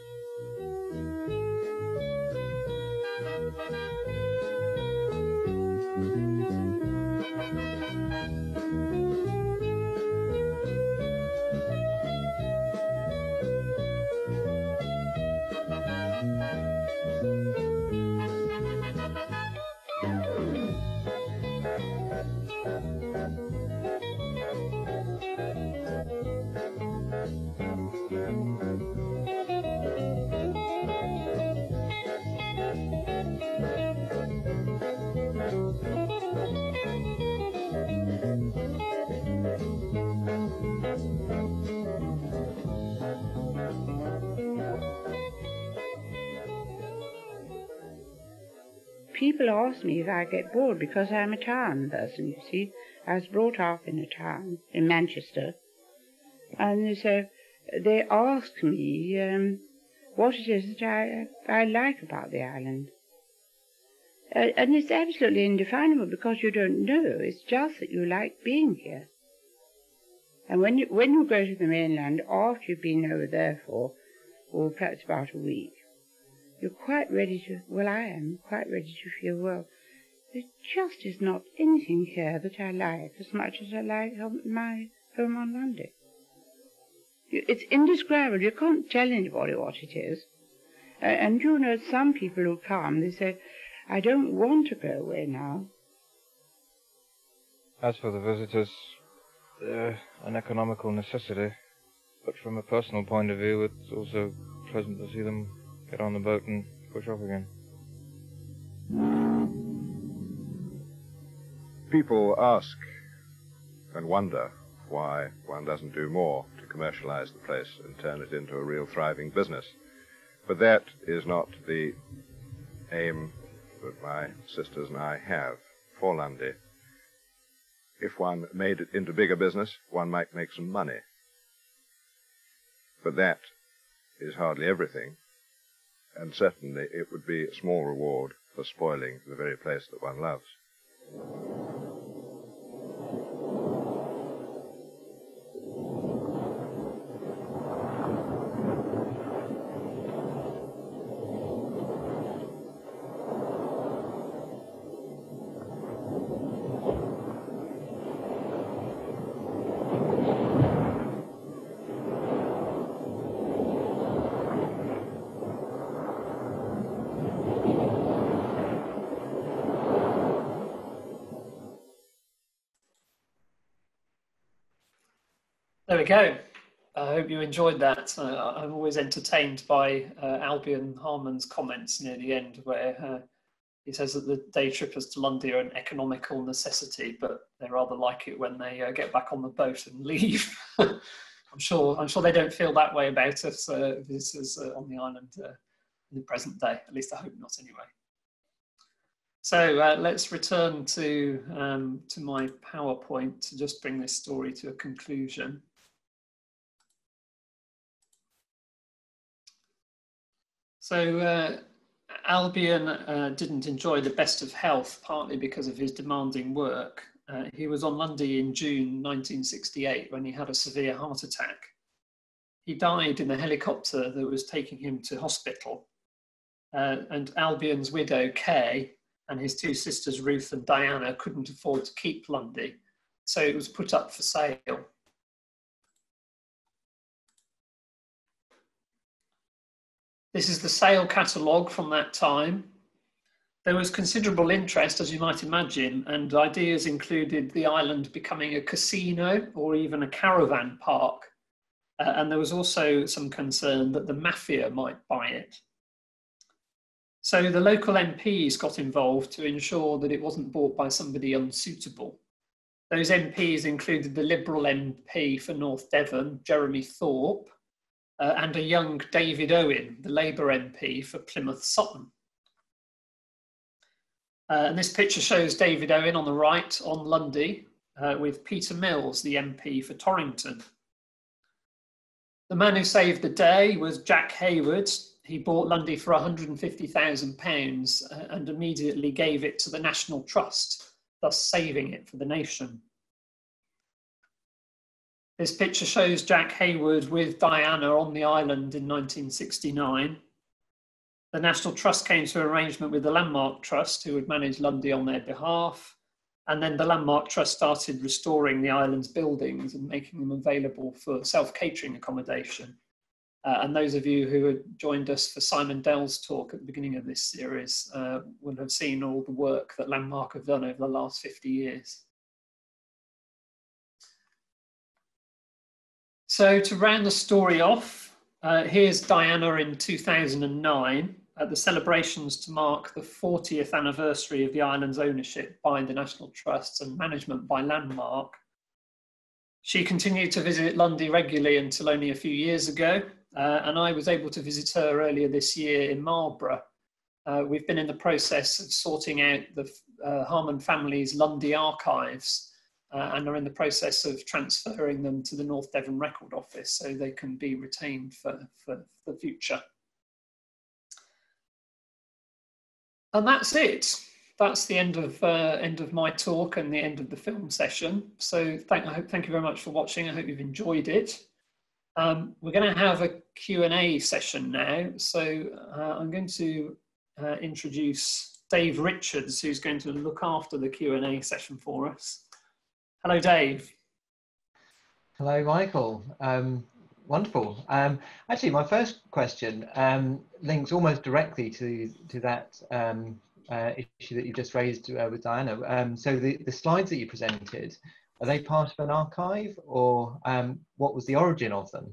People ask me if I get bored because I'm a town person, you see. I was brought up in a town, in Manchester, and so they ask me what it is that I like about the island. And it's absolutely indefinable because you don't know. It's just that you like being here. And when you go to the mainland, after you've been over there for perhaps about a week, you're quite ready to, well, I am quite ready to feel, well, there just is not anything here that I like as much as I like my home on Lundy. It's indescribable. You can't tell anybody what it is. And you know, some people who come, they say, I don't want to go away now. As for the visitors, they're an economical necessity, but from a personal point of view, it's also pleasant to see them get on the boat and push off again. People ask and wonder why one doesn't do more to commercialize the place and turn it into a real thriving business. But that is not the aim that my sisters and I have for Lundy. If one made it into bigger business, one might make some money. But that is hardly everything, and certainly it would be a small reward for spoiling the very place that one loves. we go. I hope you enjoyed that. I'm always entertained by Albion Harman's comments near the end, where he says that the day trippers to Lundy are an economical necessity, but they rather like it when they get back on the boat and leave. I'm sure they don't feel that way about us visitors on the island in the present day. At least I hope not, anyway. So let's return to my PowerPoint to just bring this story to a conclusion. So Albion didn't enjoy the best of health, partly because of his demanding work. He was on Lundy in June 1968 when he had a severe heart attack. He died in the helicopter that was taking him to hospital. And Albion's widow, Kay, and his two sisters, Ruth and Diana, couldn't afford to keep Lundy, so it was put up for sale. This is the sale catalogue from that time. There was considerable interest, as you might imagine, and ideas included the island becoming a casino or even a caravan park. And there was also some concern that the mafia might buy it. So the local MPs got involved to ensure that it wasn't bought by somebody unsuitable. Those MPs included the Liberal MP for North Devon, Jeremy Thorpe, and a young David Owen, the Labour MP for Plymouth Sutton. And this picture shows David Owen on the right on Lundy, with Peter Mills, the MP for Torrington. The man who saved the day was Jack Hayward. He bought Lundy for £150,000 and immediately gave it to the National Trust, thus saving it for the nation. This picture shows Jack Hayward with Diana on the island in 1969. The National Trust came to an arrangement with the Landmark Trust, who would manage Lundy on their behalf. And then the Landmark Trust started restoring the island's buildings and making them available for self-catering accommodation. And those of you who had joined us for Simon Dell's talk at the beginning of this series will have seen all the work that Landmark have done over the last 50 years. So to round the story off, here's Diana in 2009 at the celebrations to mark the 40th anniversary of the island's ownership by the National Trust and management by Landmark. She continued to visit Lundy regularly until only a few years ago, and I was able to visit her earlier this year in Marlborough. We've been in the process of sorting out the Harman family's Lundy archives and are in the process of transferring them to the North Devon Record Office so they can be retained for the future. And that's it. That's the end of my talk and the end of the film session. So thank you very much for watching. I hope you've enjoyed it. We're going to have a Q&A session now. So I'm going to introduce Dave Richards, who's going to look after the Q&A session for us. Hello, Dave. Hello, Michael. Wonderful. Actually, my first question links almost directly to that issue that you just raised with Diana. So the slides that you presented, are they part of an archive, or what was the origin of them?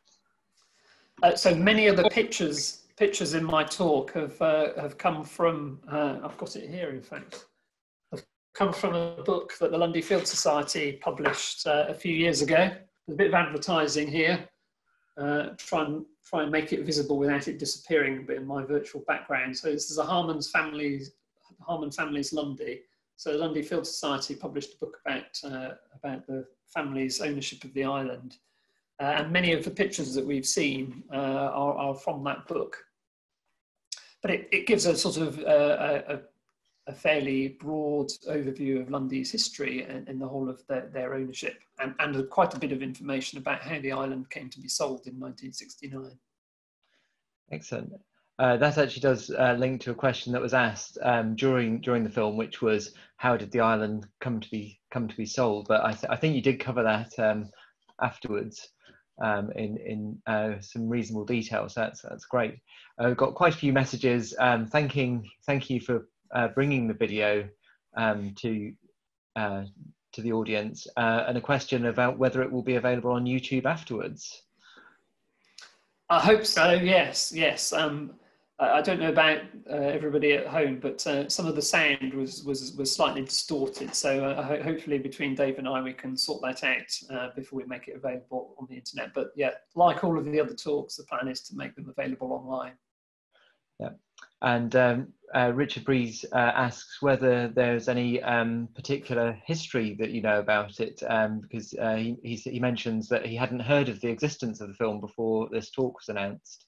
So many of the pictures in my talk have come from, I've got it here in fact, have come from a book that the Lundy Field Society published a few years ago. There's a bit of advertising here. Try and make it visible without it disappearing a bit in my virtual background. So this is a Harman family's Lundy. So the Lundy Field Society published a book about the family's ownership of the island. And many of the pictures that we've seen are from that book. But it gives a sort of a fairly broad overview of Lundy's history and the whole of their ownership, and quite a bit of information about how the island came to be sold in 1969. Excellent. That actually does link to a question that was asked during the film, which was how did the island come to be sold? But I think you did cover that afterwards in some reasonable detail. So that's great. We've got quite a few messages thank you for bringing the video to the audience, and a question about whether it will be available on YouTube afterwards. I hope so. Yes. I don't know about everybody at home, but some of the sound was slightly distorted. So hopefully between Dave and I, we can sort that out before we make it available on the internet. But yeah, like all of the other talks, the plan is to make them available online. Yeah. And Richard Breeze asks whether there's any particular history that you know about it, because he mentions that he hadn't heard of the existence of the film before this talk was announced.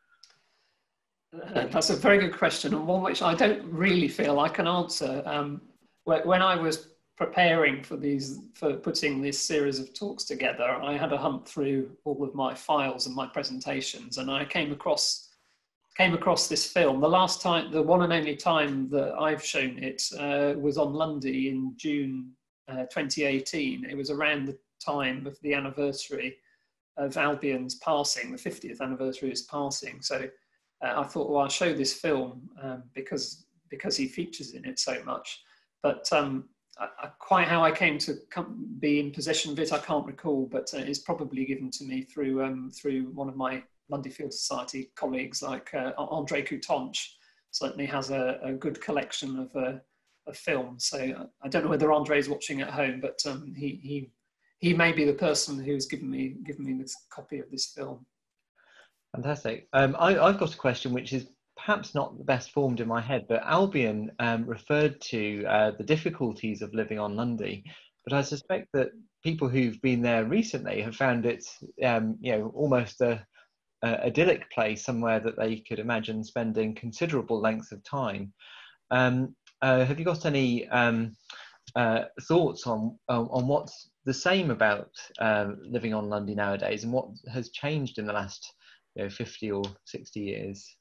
That's a very good question, and one which I don't really feel I can answer. When I was preparing for putting this series of talks together, I had a hunt through all of my files and my presentations, and I came across this film. The one and only time that I've shown it was on Lundy in June 2018. It was around the time of the anniversary of Albion's passing, the 50th anniversary of his passing. So I thought, well, I'll show this film because he features in it so much. But quite how I came to be in possession of it, I can't recall, but it's probably given to me through one of my Lundy Field Society colleagues, like André Coutanche certainly has a good collection of films. So I don't know whether André's watching at home, but he may be the person who's given me this copy of this film. Fantastic. I've got a question which is perhaps not the best formed in my head, but Albion referred to the difficulties of living on Lundy, but I suspect that people who've been there recently have found it, almost a idyllic place, somewhere that they could imagine spending considerable lengths of time. Have you got any thoughts on what's the same about living on Lundy nowadays, and what has changed in the last 50 or 60 years?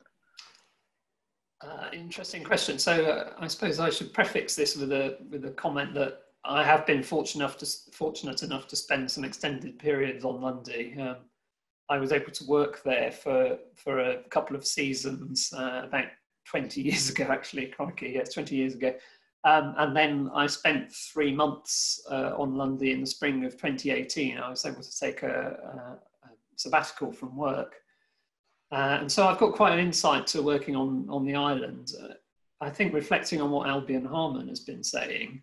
Interesting question. So I suppose I should prefix this with a comment that I have been fortunate enough to spend some extended periods on Lundy. I was able to work there for a couple of seasons about 20 years ago, actually. Crikey, yes, 20 years ago. And then I spent 3 months on Lundy in the spring of 2018. I was able to take a sabbatical from work. And so I've got quite an insight to working on the island. I think reflecting on what Albion Harman has been saying,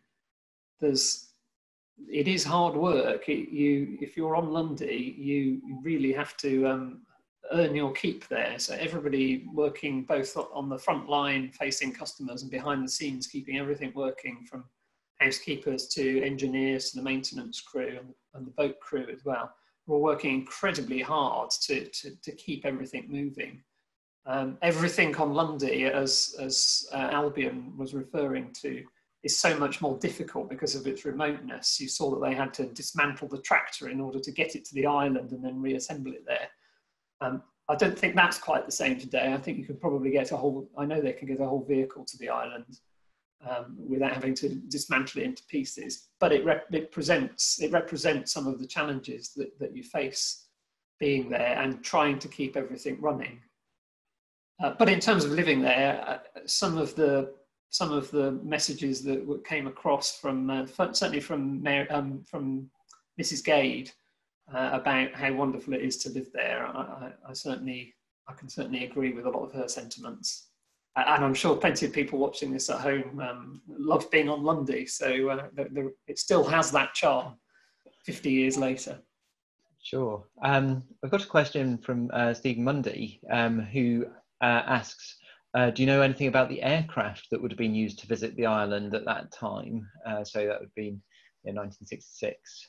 it is hard work. If you're on Lundy, you really have to earn your keep there. So everybody working both on the front line, facing customers, and behind the scenes, keeping everything working, from housekeepers to engineers to the maintenance crew and the boat crew as well. We're working incredibly hard to keep everything moving. Everything on Lundy, as Albion was referring to, is so much more difficult because of its remoteness. You saw that they had to dismantle the tractor in order to get it to the island and then reassemble it there. I don't think that's quite the same today. I think you could probably I know they can get a whole vehicle to the island without having to dismantle it into pieces. But it represents some of the challenges that you face being there and trying to keep everything running. But in terms of living there, some of the messages that came across certainly from Mrs. Gade about how wonderful it is to live there, I can certainly agree with a lot of her sentiments. And I'm sure plenty of people watching this at home love being on Lundy, so it still has that charm 50 years later. Sure. I've got a question from Stephen Mundy, who asks, do you know anything about the aircraft that would have been used to visit the island at that time? So that would have been in 1966.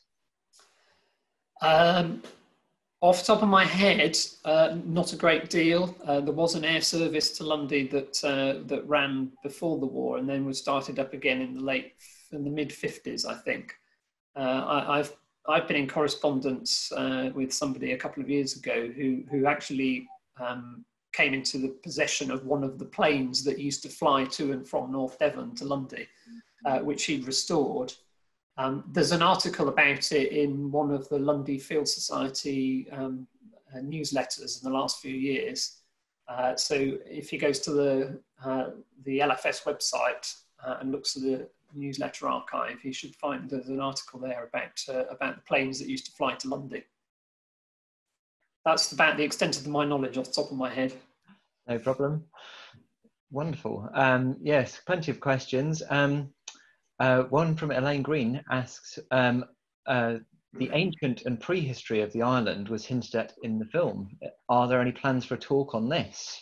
Off the top of my head, not a great deal. There was an air service to Lundy that ran before the war, and then was started up again in the mid 50s, I think. I've been in correspondence with somebody a couple of years ago who actually came into the possession of one of the planes that used to fly to and from North Devon to Lundy, which he'd restored. There's an article about it in one of the Lundy Field Society newsletters in the last few years. So if he goes to the LFS website and looks at newsletter archive, he should find there's an article there about the planes that used to fly to Lundy. That's about the extent of my knowledge off the top of my head. No problem. Wonderful. Yes, plenty of questions. One from Elaine Green asks, the ancient and prehistory of the island was hinted at in the film. Are there any plans for a talk on this?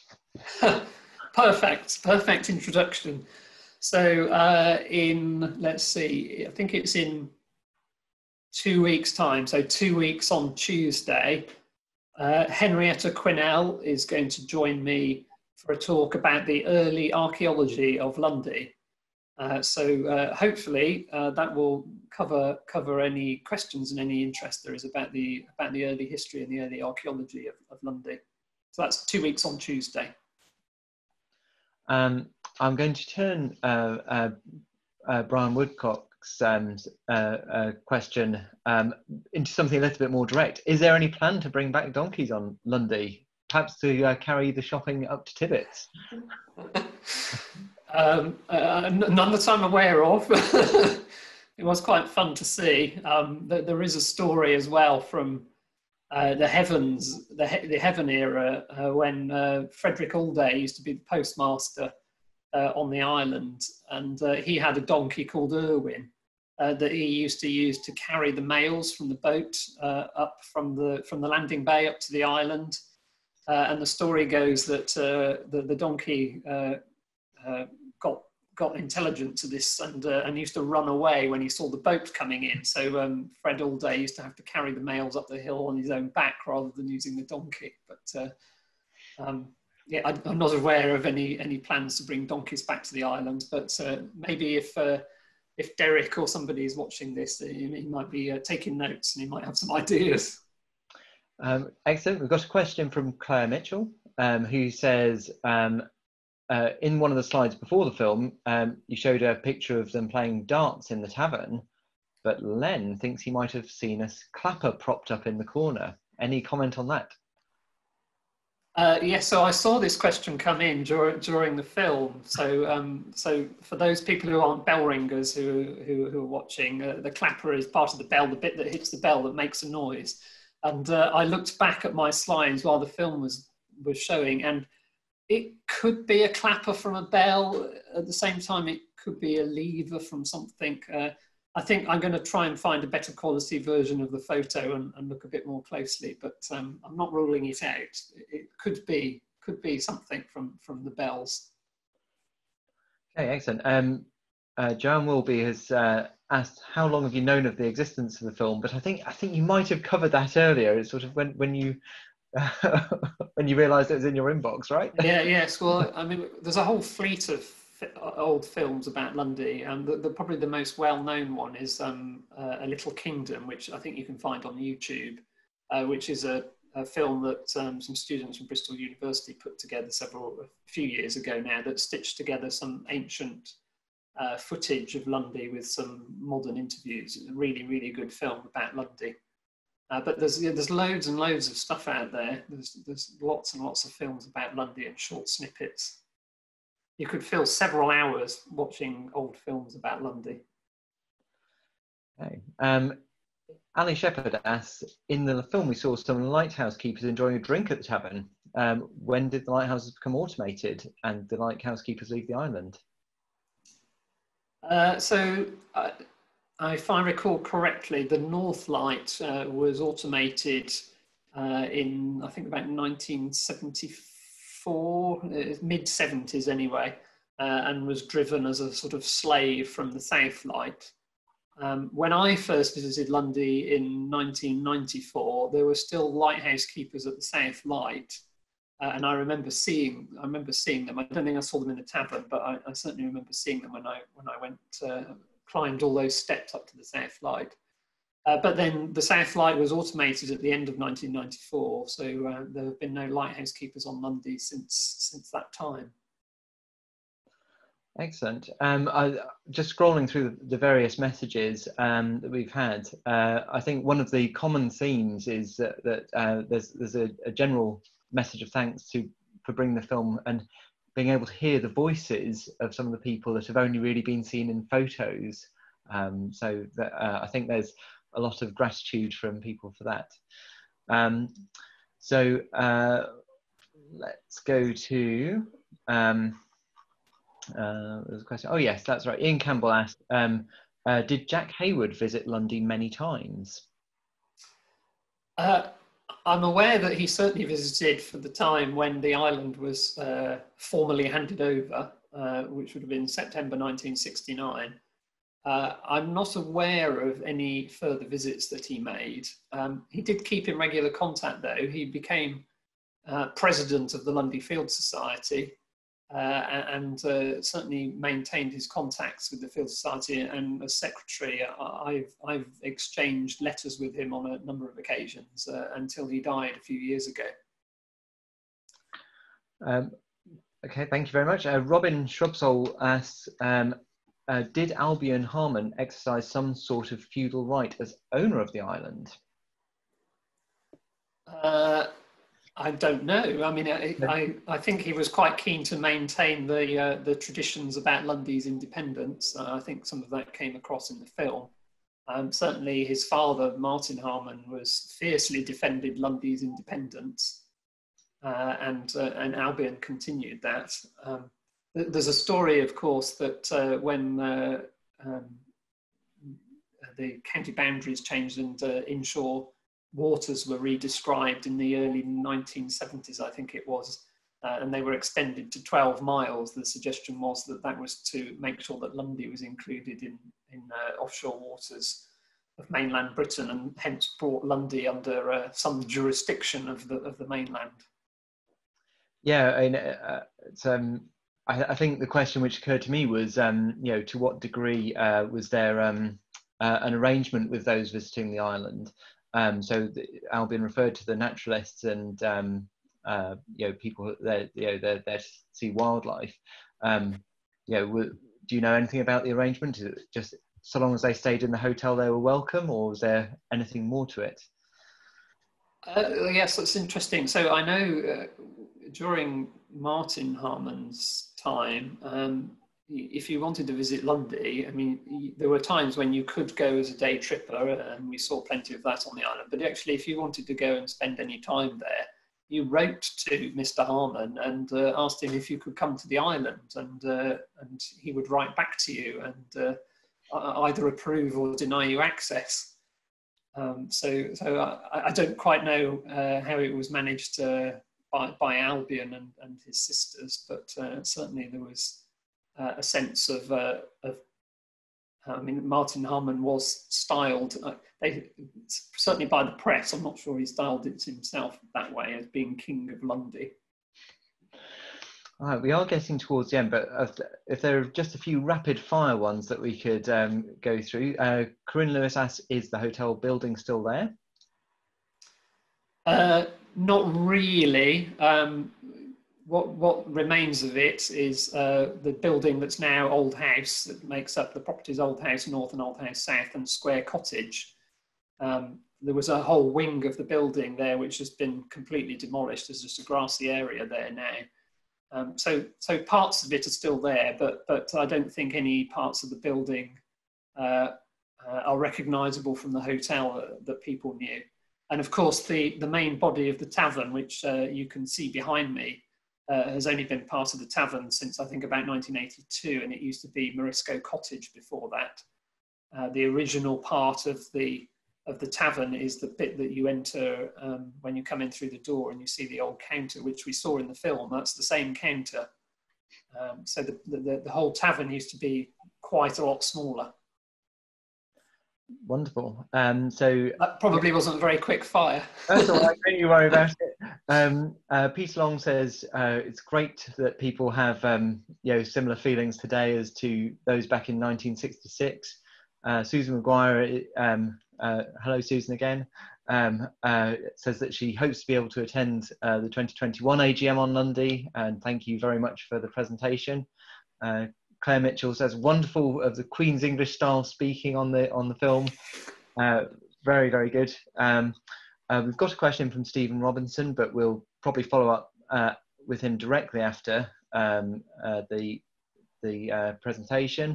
Perfect introduction. So let's see, I think it's in 2 weeks' time, so 2 weeks on Tuesday, Henrietta Quinnell is going to join me for a talk about the early archaeology of Lundy. So hopefully that will cover any questions and any interest there is about the early history and the early archaeology of Lundy. So that's 2 weeks on Tuesday. I'm going to turn Brian Woodcock's question into something a little bit more direct. Is there any plan to bring back donkeys on Lundy? Perhaps to carry the shopping up to Tibbets? None that I'm aware of. It was quite fun to see. There is a story as well from the Heaven era when Frederick Allday used to be the postmaster on the island, and he had a donkey called Irwin that he used to use to carry the mails from the boat up from the landing bay up to the island. And the story goes that the donkey got intelligent to this and used to run away when he saw the boat coming in. So Fred Allday used to have to carry the mails up the hill on his own back rather than using the donkey. But yeah, I'm not aware of any plans to bring donkeys back to the island. But maybe if Derek or somebody is watching this, he might be taking notes and he might have some ideas. Excellent. We've got a question from Claire Mitchell, who says, in one of the slides before the film, you showed a picture of them playing darts in the tavern, but Len thinks he might have seen a clapper propped up in the corner. Any comment on that? Yes, so I saw this question come in during the film. So for those people who aren't bell ringers who are watching, the clapper is part of the bell, the bit that hits the bell that makes a noise. And I looked back at my slides while the film was showing, and it could be a clapper from a bell. At the same time, it could be a lever from something. I think I'm going to try and find a better quality version of the photo and look a bit more closely, but I'm not ruling it out. It could be something from the bells. Okay, excellent. Joanne Wilby has asked, how long have you known of the existence of the film? But I think you might have covered that earlier. It's sort of when you when you realised it was in your inbox, right? Yeah, yes. Well, I mean, there's a whole fleet of old films about Lundy, and probably the most well-known one is A Little Kingdom, which I think you can find on YouTube, which is a film that some students from Bristol University put together a few years ago now, that stitched together some ancient footage of Lundy with some modern interviews. It's a really, really good film about Lundy. But there's loads and loads of stuff out there. There's lots and lots of films about Lundy and short snippets. You could fill several hours watching old films about Lundy. Okay. Ali Shepherd asks, in the film we saw some lighthouse keepers enjoying a drink at the tavern. When did the lighthouses become automated and the lighthouse keepers leave the island? If I recall correctly, the North Light was automated in, I think, about 1974, mid-70s anyway, and was driven as a sort of slave from the South Light. When I first visited Lundy in 1994, there were still lighthouse keepers at the South Light, and I remember seeing them. I don't think I saw them in the tavern, but I certainly remember seeing them when I went. Climbed all those steps up to the South Light. But then the South Light was automated at the end of 1994, so there have been no lighthouse keepers on Lundy since that time. Excellent. Just scrolling through the various messages that we've had, I think one of the common themes is that there's a general message of thanks for bringing the film, and being able to hear the voices of some of the people that have only really been seen in photos. So that, I think there's a lot of gratitude from people for that. So let's go to, there's a question. Oh yes, that's right. Ian Campbell asked, did Jack Hayward visit Lundy many times? I'm aware that he certainly visited for the time when the island was formally handed over, which would have been September 1969. I'm not aware of any further visits that he made. He did keep in regular contact, though. He became president of the Lundy Field Society, and certainly maintained his contacts with the Field Society, and as secretary I've exchanged letters with him on a number of occasions until he died a few years ago. Okay, thank you very much. Robin Shrubsole asks, did Albion Harman exercise some sort of feudal right as owner of the island? I don't know. I mean, I think he was quite keen to maintain the traditions about Lundy's independence. I think some of that came across in the film. Certainly his father, Martin Harman, was fiercely defended Lundy's independence, and Albion continued that. There's a story, of course, that when the county boundaries changed and inshore waters were re-described in the early 1970s, I think it was, and they were extended to 12 miles. The suggestion was that that was to make sure that Lundy was included in offshore waters of mainland Britain, and hence brought Lundy under some jurisdiction of the mainland. Yeah, and I think the question which occurred to me was, you know, to what degree was there an arrangement with those visiting the island? So Albion referred to the naturalists and you know, people there, you know, they're there to see wildlife. You know, do you know anything about the arrangement? Is it just so long as they stayed in the hotel they were welcome, or was there anything more to it? Yes, that's interesting. So I know during Martin Harman's time, if you wanted to visit Lundy, I mean, there were times when you could go as a day tripper, and we saw plenty of that on the island. But actually, if you wanted to go and spend any time there, you wrote to Mr. Harman and asked him if you could come to the island, and he would write back to you and either approve or deny you access. So I don't quite know how it was managed by Albion and his sisters, but certainly there was a sense of I mean, Martin Harman was styled, certainly by the press, I'm not sure he styled it himself that way, as being King of Lundy. All right, we are getting towards the end, but if there are just a few rapid fire ones that we could go through. Corinne Lewis asks, is the hotel building still there? Not really. What remains of it is the building that's now Old House, that makes up the properties Old House North and Old House South and Square Cottage. There was a whole wing of the building there which has been completely demolished. There's just a grassy area there now. So parts of it are still there, but I don't think any parts of the building are recognisable from the hotel that people knew. And of course, the main body of the tavern, which you can see behind me, has only been part of the tavern since I think about 1982, and it used to be Marisco Cottage before that. The original part of the tavern is the bit that you enter when you come in through the door and you see the old counter, which we saw in the film. That's the same counter. So the whole tavern used to be quite a lot smaller. Wonderful. So that probably wasn't a very quick fire. That's all right, don't you worry about it. Peter Long says it's great that people have you know, similar feelings today as to those back in 1966. Susan McGuire, hello Susan again, says that she hopes to be able to attend the 2021 AGM on Lundy, and thank you very much for the presentation. Claire Mitchell says, wonderful of the Queen's English style speaking on the film. Very, very good. We've got a question from Stephen Robinson, but we'll probably follow up with him directly after. the presentation.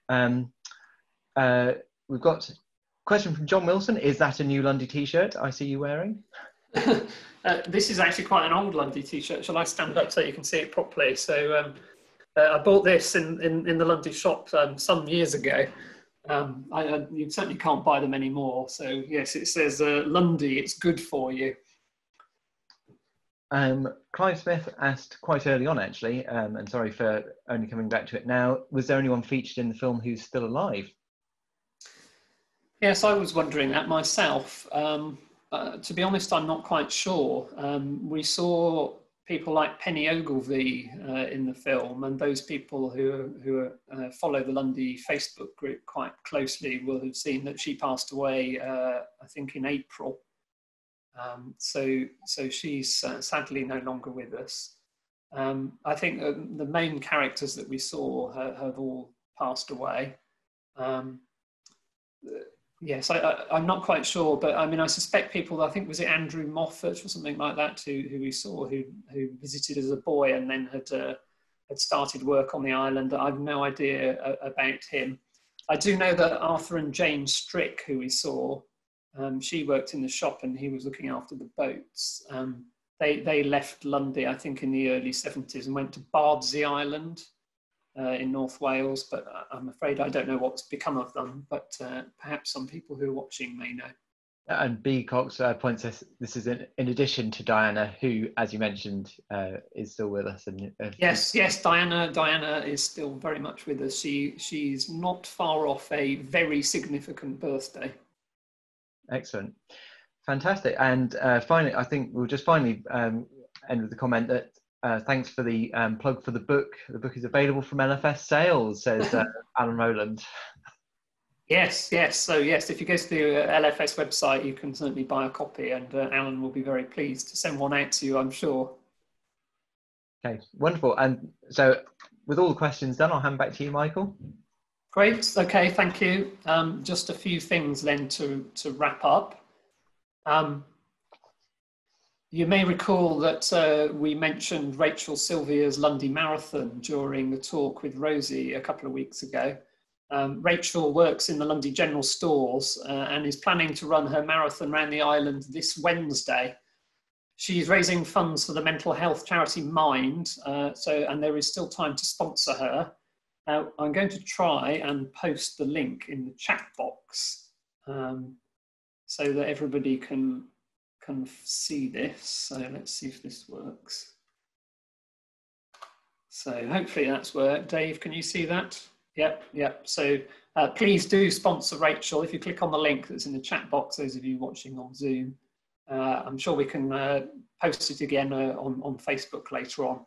We've got a question from John Wilson. Is that a new Lundy t-shirt I see you wearing? This is actually quite an old Lundy t-shirt. Shall I stand up so you can see it properly? So I bought this in the Lundy shop some years ago. You certainly can't buy them anymore. So yes, it says Lundy, it's good for you. Clive Smith asked quite early on, actually, and sorry for only coming back to it now, was there anyone featured in the film who's still alive? Yes, I was wondering that myself. To be honest, I'm not quite sure. We saw people like Penny Ogilvie in the film, and those people who follow the Lundy Facebook group quite closely will have seen that she passed away, I think, in April. So she's sadly no longer with us. I think the main characters that we saw have all passed away. Yes, I'm not quite sure, but I mean, I suspect people, I think, was it Andrew Moffat or something like that, who we saw, who visited as a boy and then had started work on the island. I've no idea about him. I do know that Arthur and Jane Strick, who we saw, she worked in the shop and he was looking after the boats. They left Lundy, I think, in the early 70s and went to Bardsey Island in North Wales, but I'm afraid I don't know what's become of them, but perhaps some people who are watching may know. And B. Cox points us, this is in addition to Diana, who, as you mentioned, is still with us. And yes, Diana is still very much with us. She's not far off a very significant birthday. Excellent. Fantastic. And finally, I think we'll just finally end with the comment that thanks for the plug for the book. The book is available from LFS Sales, says Alan Rowland. Yes. So yes, if you go to the LFS website, you can certainly buy a copy, and Alan will be very pleased to send one out to you, I'm sure. Okay, wonderful. And so with all the questions done, I'll hand back to you, Michael. Great. Okay, thank you. Just a few things then to wrap up. You may recall that we mentioned Rachel Sylvia's Lundy Marathon during the talk with Rosie a couple of weeks ago. Rachel works in the Lundy General Stores and is planning to run her marathon around the island this Wednesday. She's raising funds for the mental health charity Mind, and there is still time to sponsor her. Now, I'm going to try and post the link in the chat box so that everybody can see this. So let's see if this works. So hopefully that's worked. Dave, can you see that? Yep. So please do sponsor Rachel. If you click on the link that's in the chat box, those of you watching on Zoom, I'm sure we can post it again on Facebook later on.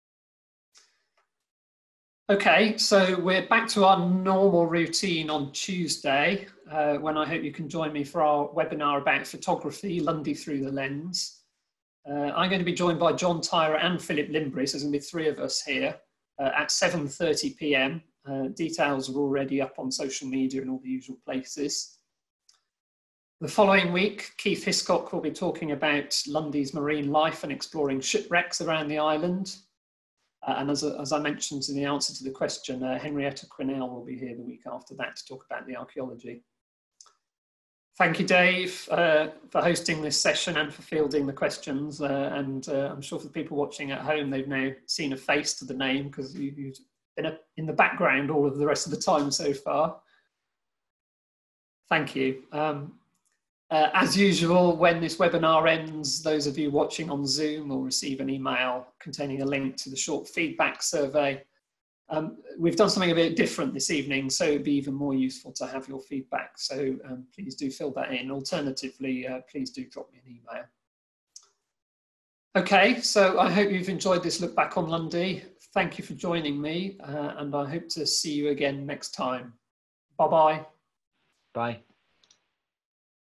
Okay, so we're back to our normal routine on Tuesday, when I hope you can join me for our webinar about photography, Lundy Through the Lens. I'm going to be joined by John Tyra and Philip Limbry, so there's going to be 3 of us here at 7:30 p.m. Details are already up on social media and all the usual places. The following week, Keith Hiscock will be talking about Lundy's marine life and exploring shipwrecks around the island. And as I mentioned in the answer to the question, Henrietta Quinnell will be here the week after that to talk about the archaeology. Thank you, Dave, for hosting this session and for fielding the questions. And I'm sure for the people watching at home, they've now seen a face to the name because you've been in the background all of the rest of the time so far. Thank you. As usual, when this webinar ends, those of you watching on Zoom will receive an email containing a link to the short feedback survey. We've done something a bit different this evening, so it'd be even more useful to have your feedback. So please do fill that in. Alternatively, please do drop me an email. Okay, so I hope you've enjoyed this look back on Lundy. Thank you for joining me, and I hope to see you again next time. Bye-bye. Bye.